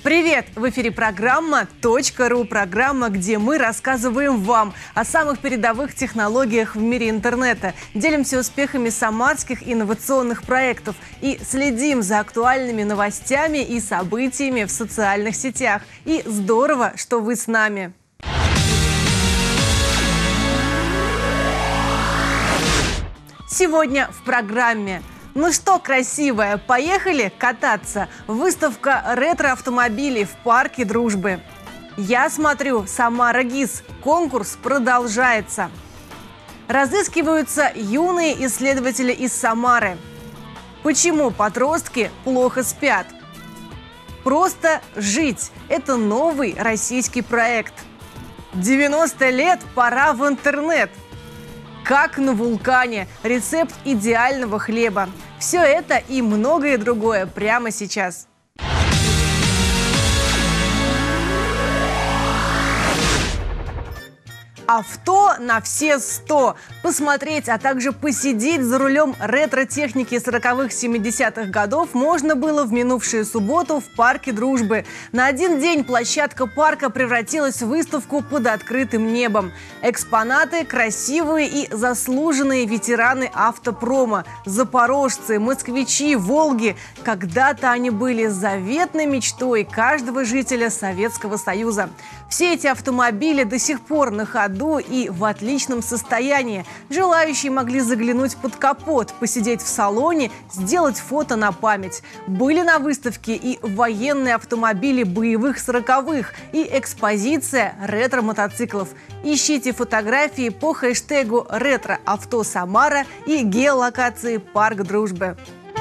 Привет! В эфире программа .ру, программа, где мы рассказываем вам о самых передовых технологиях в мире интернета, делимся успехами самарских инновационных проектов и следим за актуальными новостями и событиями в социальных сетях. И здорово, что вы с нами! Сегодня в программе. Ну что, красивая, поехали кататься? Выставка ретро-автомобилей в парке Дружбы. Я смотрю, Самара ГИС. Конкурс продолжается. Разыскиваются юные исследователи из Самары. Почему подростки плохо спят? Просто жить – это новый российский проект. 90 лет, пора в интернет. Как на вулкане. Рецепт идеального хлеба. Все это и многое другое прямо сейчас. Авто на все 100. Посмотреть, а также посидеть за рулем ретро-техники 40-х, 70-х годов можно было в минувшую субботу в парке Дружбы. На один день площадка парка превратилась в выставку под открытым небом. Экспонаты красивые и заслуженные ветераны автопрома. Запорожцы, москвичи, Волги. Когда-то они были заветной мечтой каждого жителя Советского Союза. Все эти автомобили до сих пор на ходу и в отличном состоянии. Желающие могли заглянуть под капот, посидеть в салоне, сделать фото на память. Были на выставке и военные автомобили боевых 40-х, и экспозиция ретро-мотоциклов. Ищите фотографии по хэштегу «Ретро-авто Самара» и геолокации «Парк Дружбы».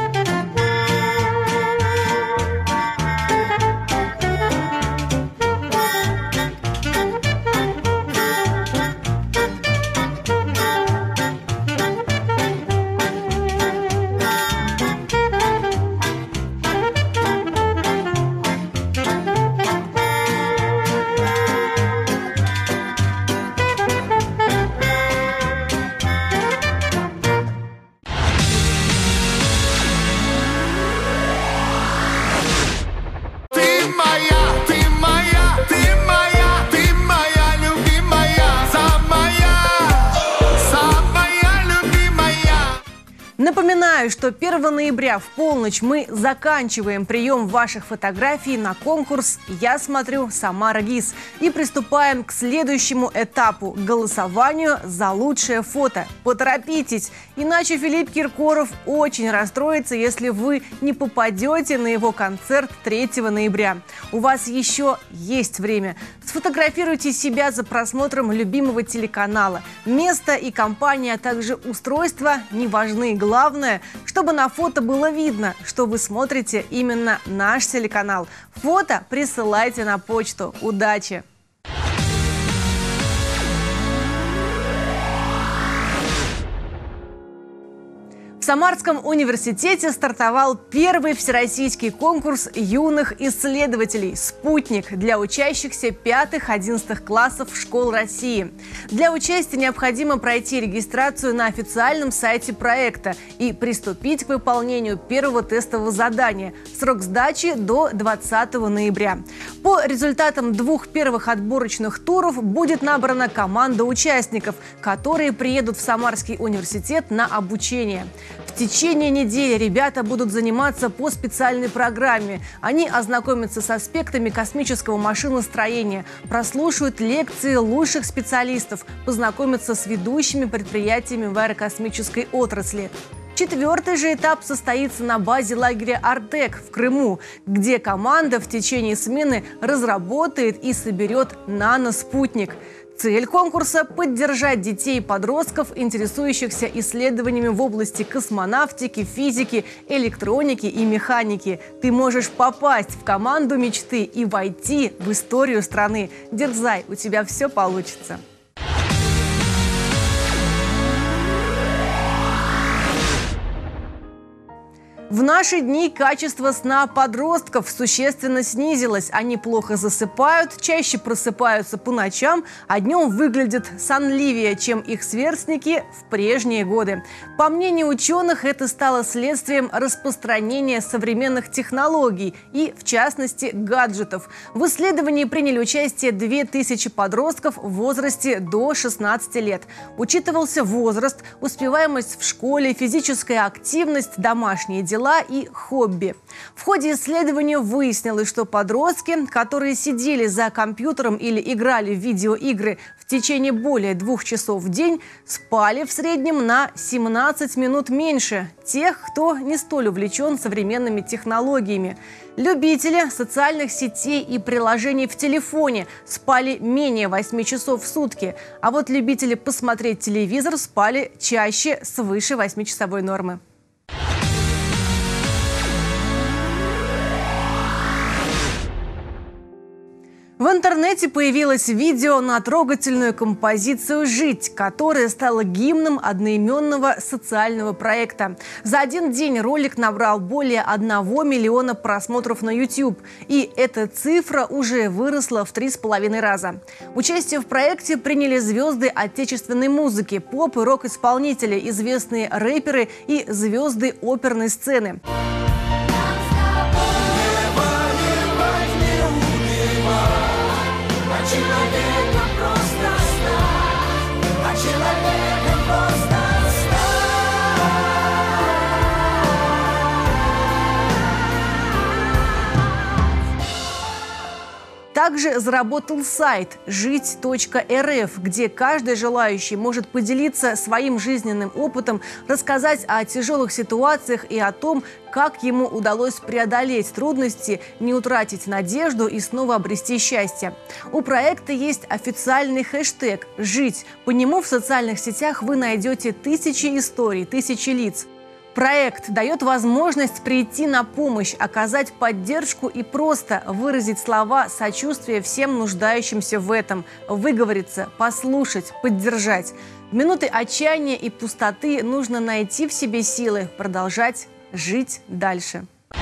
Напоминаю, что 1 ноября в полночь мы заканчиваем прием ваших фотографий на конкурс «Я смотрю, Самара ГИС» и приступаем к следующему этапу – голосованию за лучшее фото. Поторопитесь, иначе Филипп Киркоров очень расстроится, если вы не попадете на его концерт 3 ноября. У вас еще есть время. Сфотографируйте себя за просмотром любимого телеканала. Место и компания, а также устройство не важны. Главное, чтобы на фото было видно, что вы смотрите именно наш телеканал. Фото присылайте на почту. Удачи! В Самарском университете стартовал первый всероссийский конкурс юных исследователей «Спутник» для учащихся 5-11 классов школ России. Для участия необходимо пройти регистрацию на официальном сайте проекта и приступить к выполнению первого тестового задания. Срок сдачи до 20 ноября. По результатам 2 первых отборочных туров будет набрана команда участников, которые приедут в Самарский университет на обучение. В течение недели ребята будут заниматься по специальной программе. Они ознакомятся с аспектами космического машиностроения, прослушают лекции лучших специалистов, познакомятся с ведущими предприятиями в аэрокосмической отрасли. 4-й же этап состоится на базе лагеря «Артек» в Крыму, где команда в течение смены разработает и соберет наноспутник. Цель конкурса – поддержать детей и подростков, интересующихся исследованиями в области космонавтики, физики, электроники и механики. Ты можешь попасть в команду мечты и войти в историю страны. Дерзай, у тебя все получится. В наши дни качество сна подростков существенно снизилось. Они плохо засыпают, чаще просыпаются по ночам, а днем выглядят сонливее, чем их сверстники в прежние годы. По мнению ученых, это стало следствием распространения современных технологий и, в частности, гаджетов. В исследовании приняли участие 2000 подростков в возрасте до 16 лет. Учитывался возраст, успеваемость в школе, физическая активность, домашние дела и хобби. В ходе исследования выяснилось, что подростки, которые сидели за компьютером или играли в видеоигры в течение более 2 часов в день, спали в среднем на 17 минут меньше тех, кто не столь увлечен современными технологиями. Любители социальных сетей и приложений в телефоне спали менее 8 часов в сутки, а вот любители посмотреть телевизор спали чаще, свыше 8-часовой нормы. В интернете появилось видео на трогательную композицию «Жить», которая стала гимном одноименного социального проекта. За один день ролик набрал более 1 миллиона просмотров на YouTube. И эта цифра уже выросла в 3,5 раза. Участие в проекте приняли звезды отечественной музыки, поп- и рок-исполнители, известные рэперы и звезды оперной сцены. Также заработал сайт «Жить.рф», где каждый желающий может поделиться своим жизненным опытом, рассказать о тяжелых ситуациях и о том, как ему удалось преодолеть трудности, не утратить надежду и снова обрести счастье. У проекта есть официальный хэштег «Жить». По нему в социальных сетях вы найдете тысячи историй, тысячи лиц. Проект дает возможность прийти на помощь, оказать поддержку и просто выразить слова сочувствия всем нуждающимся в этом, выговориться, послушать, поддержать. В минуты отчаяния и пустоты нужно найти в себе силы продолжать жить дальше.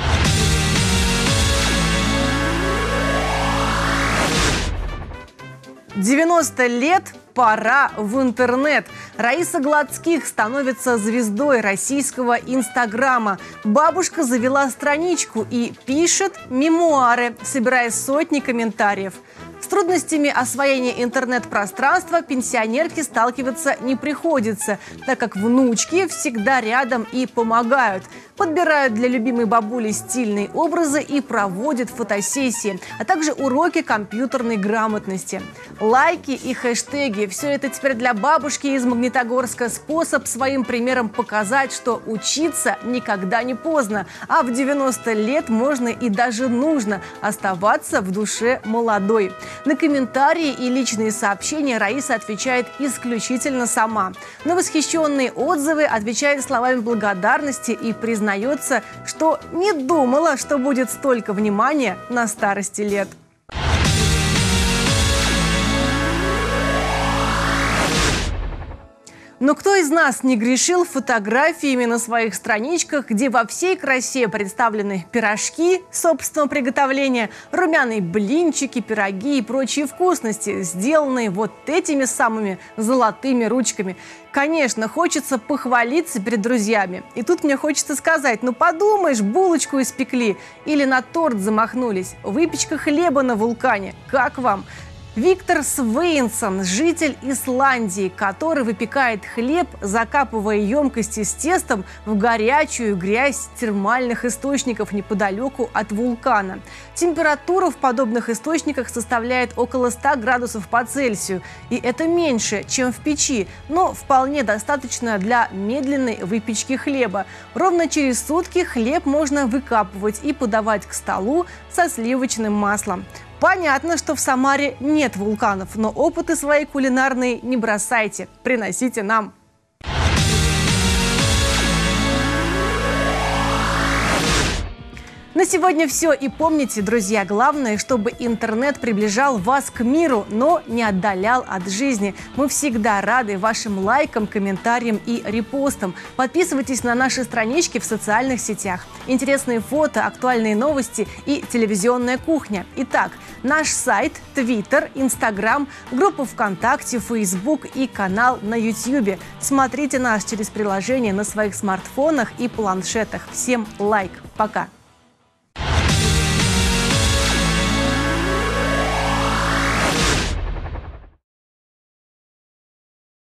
«90 лет. Пора в интернет». Раиса Гладских становится звездой российского Инстаграма. Бабушка завела страничку и пишет мемуары, собирая сотни комментариев. С трудностями освоения интернет-пространства пенсионерке сталкиваться не приходится, так как внучки всегда рядом и помогают. Подбирают для любимой бабули стильные образы и проводят фотосессии, а также уроки компьютерной грамотности. Лайки и хэштеги – все это теперь для бабушки из Магнитогорска способ своим примером показать, что учиться никогда не поздно, а в 90 лет можно и даже нужно оставаться в душе молодой. На комментарии и личные сообщения Раиса отвечает исключительно сама. На восхищенные отзывы отвечает словами благодарности и признается, что не думала, что будет столько внимания на старости лет. Но кто из нас не грешил фотографиями на своих страничках, где во всей красе представлены пирожки собственного приготовления, румяные блинчики, пироги и прочие вкусности, сделанные вот этими самыми золотыми ручками. Конечно, хочется похвалиться перед друзьями. И тут мне хочется сказать, ну подумаешь, булочку испекли или на торт замахнулись. Выпечка хлеба на вулкане. Как вам? Виктор Свейнсон – житель Исландии, который выпекает хлеб, закапывая емкости с тестом в горячую грязь термальных источников неподалеку от вулкана. Температура в подобных источниках составляет около 100 градусов по Цельсию. И это меньше, чем в печи, но вполне достаточно для медленной выпечки хлеба. Ровно через сутки хлеб можно выкапывать и подавать к столу со сливочным маслом. Понятно, что в Самаре нет вулканов, но опыты свои кулинарные не бросайте, приносите нам. На На сегодня все. И помните, друзья, главное, чтобы интернет приближал вас к миру, но не отдалял от жизни. Мы всегда рады вашим лайкам, комментариям и репостам. Подписывайтесь на наши странички в социальных сетях. Интересные фото, актуальные новости и телевизионная кухня. Итак, наш сайт, Твиттер, Инстаграм, группа ВКонтакте, Фейсбук и канал на Ютьюбе. Смотрите нас через приложение на своих смартфонах и планшетах. Всем лайк. Пока.